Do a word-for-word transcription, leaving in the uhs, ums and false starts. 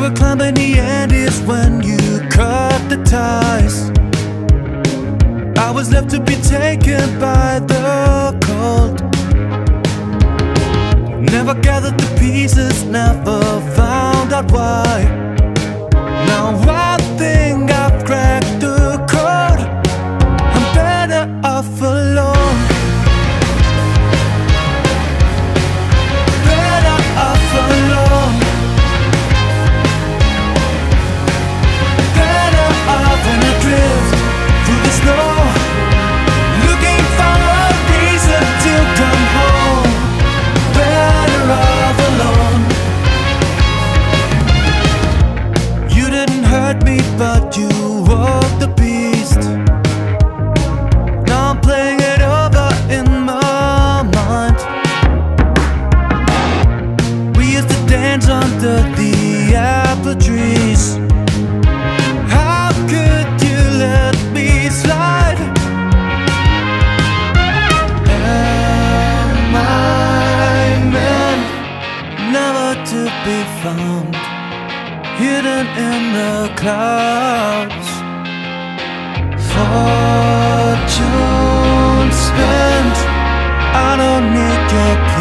were climbing the Andes when you cut the ties. I was left to be taken by the cold. Never gathered the pieces, never found out why. Now I think I've cracked the code. I'm better off alone. Better off alone. Better off when I drift through the snow, looking for a reason to come home. Better off alone. You didn't hurt me, but you walked the beast. Now I'm playing it over in my mind. We used to dance under the apple trees. How could you let me slide? Am I meant never to be found, hidden in the clouds? Fortune spent, I don't need your